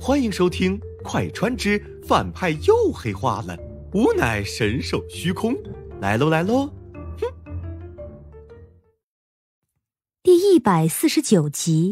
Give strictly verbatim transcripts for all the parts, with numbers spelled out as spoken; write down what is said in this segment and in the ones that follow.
欢迎收听《快穿之反派又黑化了》，吾乃神兽虚空，来喽来喽！哼。 第一百四十九集。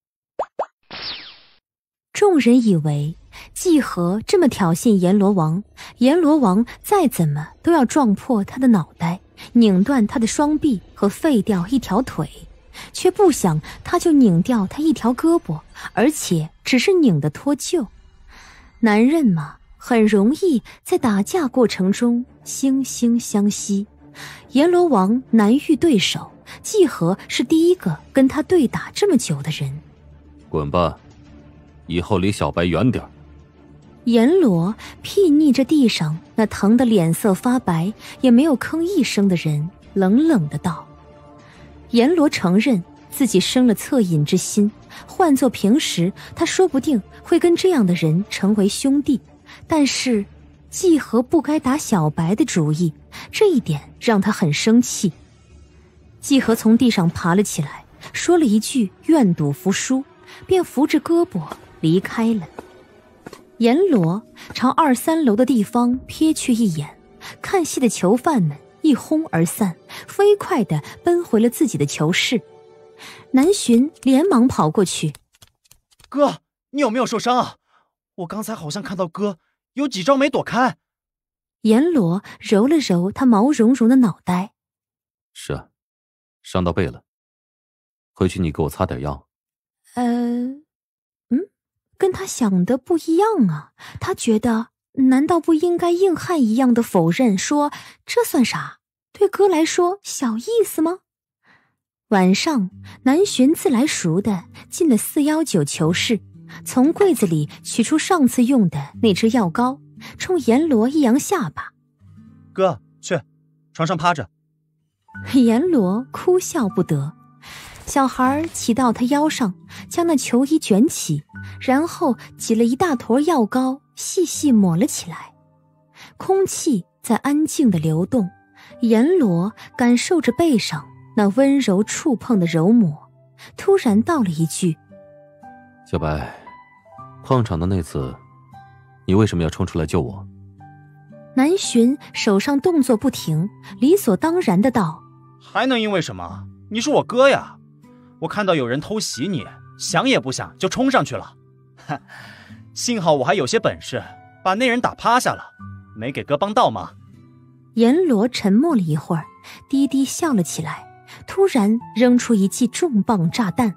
众人以为季和这么挑衅阎罗王，阎罗王再怎么都要撞破他的脑袋，拧断他的双臂和废掉一条腿，却不想他就拧掉他一条胳膊，而且只是拧得脱臼。男人嘛，很容易在打架过程中惺惺相惜。阎罗王难遇对手，季和是第一个跟他对打这么久的人。 滚吧，以后离小白远点。 阎罗睥睨着地上那疼得脸色发白也没有吭一声的人，冷冷的道。阎罗承认自己生了恻隐之心，换作平时他说不定会跟这样的人成为兄弟，但是季和不该打小白的主意，这一点让他很生气。季和从地上爬了起来，说了一句愿赌服输，便扶着胳膊离开了。阎罗朝二三楼的地方瞥去一眼，看戏的囚犯们一哄而散，飞快地奔回了自己的囚室。南巡连忙跑过去： 哥，你有没有受伤啊？我刚才好像看到哥有几招没躲开。 阎罗揉了揉他毛茸茸的脑袋： 是啊，伤到背了，回去你给我擦点药。 呃嗯，跟他想的不一样啊。他觉得难道不应该硬汉一样的否认，说这算啥，对哥来说小意思吗？晚上南巡自来熟的进了四一九囚室，从柜子里取出上次用的那支药膏，冲阎罗一扬下巴： 哥，去床上趴着。 阎罗哭笑不得。小孩骑到他腰上，将那囚衣卷起，然后挤了一大坨药膏，细细抹了起来。空气在安静地流动，阎罗感受着背上那温柔触碰的揉抹，突然道了一句： 小白，矿场的那次你为什么要冲出来救我？ 南巡手上动作不停，理所当然的道： 还能因为什么？你是我哥呀，我看到有人偷袭你，想也不想就冲上去了。幸好我还有些本事，把那人打趴下了，没给哥帮倒忙。 阎罗沉默了一会儿，低低笑了起来，突然扔出一记重磅炸弹。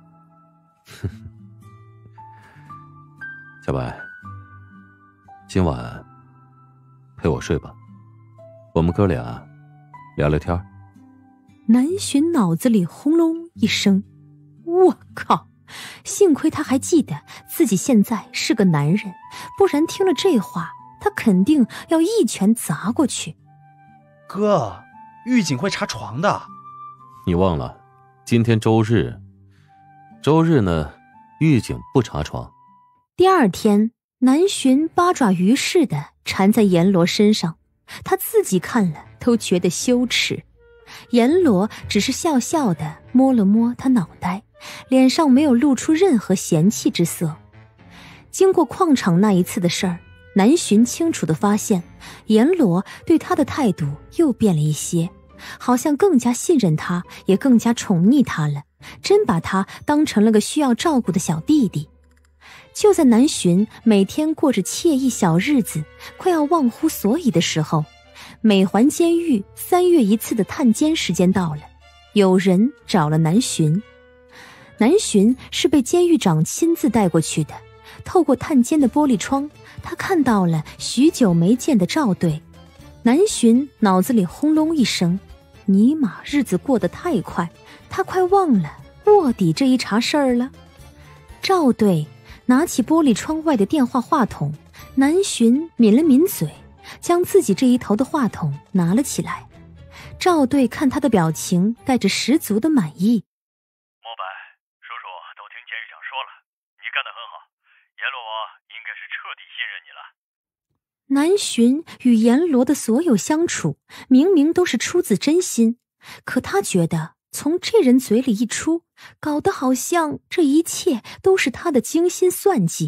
小白，今晚陪我睡吧，我们哥俩聊聊天。 南巡脑子里轰隆一声，我靠，幸亏他还记得自己现在是个男人，不然听了这话他肯定要一拳砸过去。 哥，狱警会查床的。 你忘了今天周日，周日呢狱警不查床。 第二天，南巡八爪鱼似的缠在阎罗身上，他自己看了都觉得羞耻。阎罗只是笑笑地摸了摸他脑袋，脸上没有露出任何嫌弃之色。经过矿场那一次的事儿，南巡清楚地发现阎罗对他的态度又变了一些，好像更加信任他，也更加宠溺他了，真把他当成了个需要照顾的小弟弟。就在南巡每天过着惬意小日子，快要忘乎所以的时候，美环监狱三月一次的探监时间到了，有人找了南巡。南巡是被监狱长亲自带过去的，透过探监的玻璃窗，他看到了许久没见的赵队。南巡脑子里轰隆一声，尼玛，日子过得太快，他快忘了卧底这一茬事儿了。赵队拿起玻璃窗外的电话话筒，南巡抿了抿嘴，将自己这一头的话筒拿了起来。赵队看他的表情带着十足的满意。 莫白，叔叔都听监狱长说了，你干得很好，阎罗王应该是彻底信任你了。 南巡与阎罗的所有相处明明都是出自真心，可他觉得从这人嘴里一出，搞得好像这一切都是他的精心算计，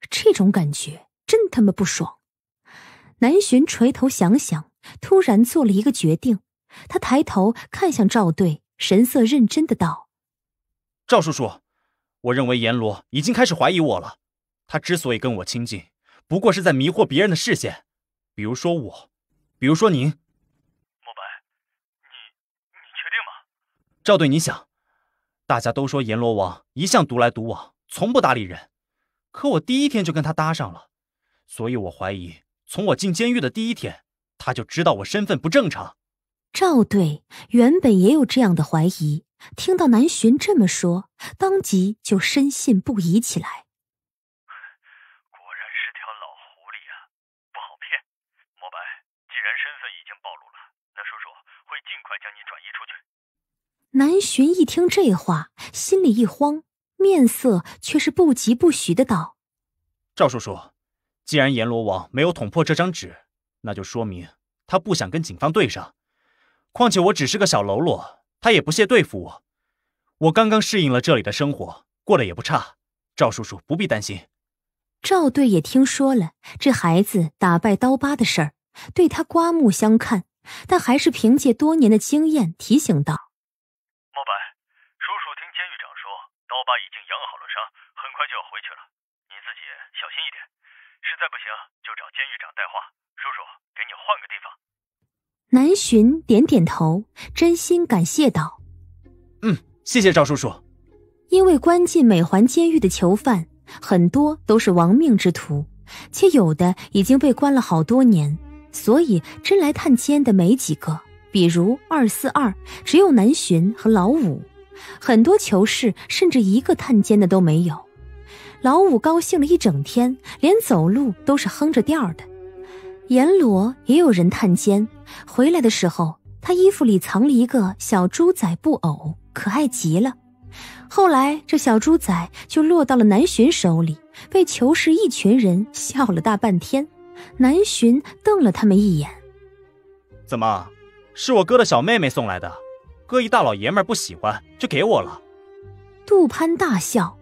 这种感觉真他妈不爽。南洵垂头想想，突然做了一个决定。他抬头看向赵队，神色认真的道： 赵叔叔，我认为阎罗已经开始怀疑我了。他之所以跟我亲近，不过是在迷惑别人的视线，比如说我，比如说您。 莫白，你你确定吗？ 赵队，你想，大家都说阎罗王一向独来独往，从不搭理人，可我第一天就跟他搭上了，所以我怀疑从我进监狱的第一天，他就知道我身份不正常。 赵队原本也有这样的怀疑，听到南洵这么说，当即就深信不疑起来。 果然是条老狐狸啊，不好骗。莫白，既然身份已经暴露了，那叔叔会尽快将你转移出去。 南洵一听这话，心里一慌，面色却是不疾不徐的道： 赵叔叔，既然阎罗王没有捅破这张纸，那就说明他不想跟警方对上。况且我只是个小喽啰，他也不屑对付我。我刚刚适应了这里的生活，过得也不差。赵叔叔不必担心。 赵队也听说了这孩子打败刀疤的事儿，对他刮目相看，但还是凭借多年的经验提醒道： 莫白，叔叔听监狱长说，刀疤已经养好了伤，很快就要回去了。你自己小心一点，实在不行就找监狱长带话，叔叔给你换个地方。 南洵点点头，真心感谢道： 嗯，谢谢赵叔叔。 因为关进美环监狱的囚犯很多都是亡命之徒，且有的已经被关了好多年，所以真来探监的没几个。比如二四二只有南洵和老五，很多囚室甚至一个探监的都没有。老五高兴了一整天，连走路都是哼着调的。阎罗也有人探监，回来的时候他衣服里藏了一个小猪仔布偶，可爱极了。后来这小猪仔就落到了南洵手里，被囚室一群人笑了大半天。南洵瞪了他们一眼： 怎么，是我哥的小妹妹送来的？哥一大老爷们不喜欢就给我了。 杜潘大笑：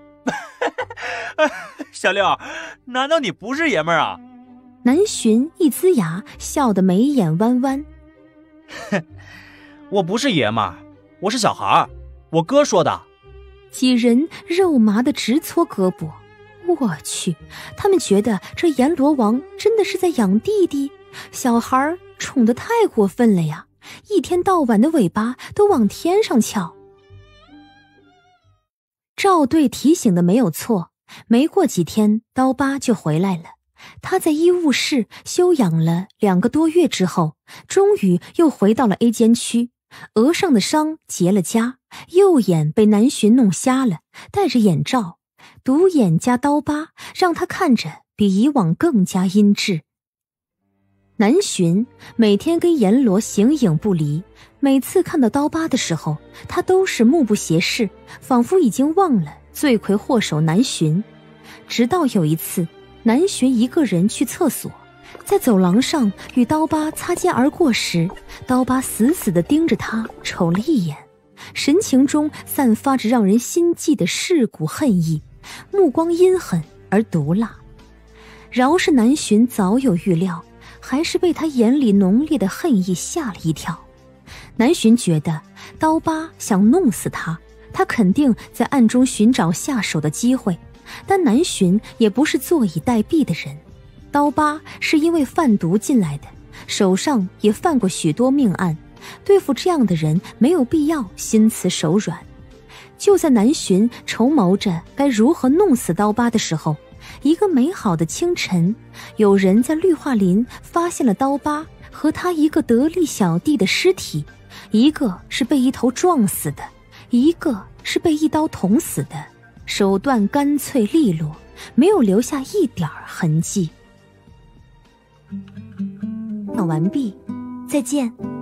小六，难道你不是爷们儿啊？ 南洵一呲牙，笑得眉眼弯弯。 我不是爷们儿，我是小孩儿，我哥说的。 几人肉麻的直搓胳膊。我去，他们觉得这阎罗王真的是在养弟弟，小孩宠得太过分了呀，一天到晚的尾巴都往天上翘。赵队提醒的没有错，没过几天刀疤就回来了。他在医务室休养了两个多月之后，终于又回到了 A 监区。额上的伤结了痂，右眼被南洵弄瞎了，戴着眼罩，独眼加刀疤让他看着比以往更加阴鸷。南洵每天跟阎罗形影不离，每次看到刀疤的时候，他都是目不斜视，仿佛已经忘了罪魁祸首南洵。直到有一次南洵一个人去厕所，在走廊上与刀疤擦肩而过时，刀疤死死地盯着他瞅了一眼，神情中散发着让人心悸的噬骨恨意，目光阴狠而毒辣。饶是南洵早有预料，还是被他眼里浓烈的恨意吓了一跳。南洵觉得刀疤想弄死他，他肯定在暗中寻找下手的机会，但南洵也不是坐以待毙的人。刀疤是因为贩毒进来的，手上也犯过许多命案，对付这样的人没有必要心慈手软。就在南洵筹谋着该如何弄死刀疤的时候，一个美好的清晨，有人在绿化林发现了刀疤和他一个得力小弟的尸体，一个是被一头撞死的，一个是被一刀捅死的，手段干脆利落，没有留下一点痕迹。讲完毕，再见。